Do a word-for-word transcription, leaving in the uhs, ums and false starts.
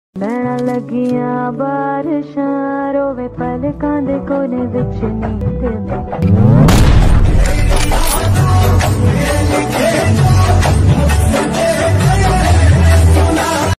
नैना लगियां बारिशां रोवे पलकां दे कोने विच नींद में।